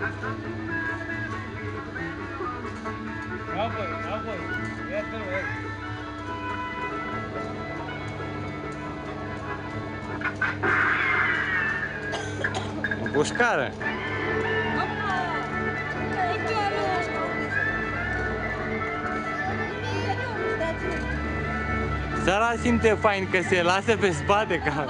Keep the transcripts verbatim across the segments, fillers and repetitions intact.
Înapoi, înapoi. Iată-l, vezi. O pușcară. Sara simte fain că se lasă pe spate ca...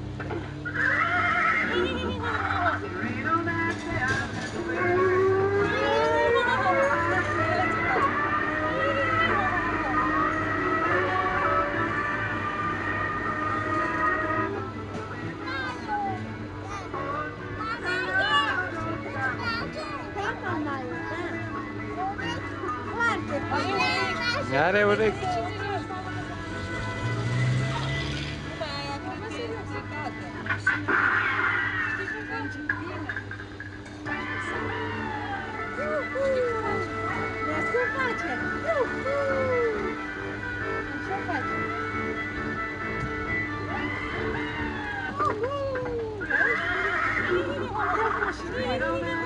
Are urechi. Așa face.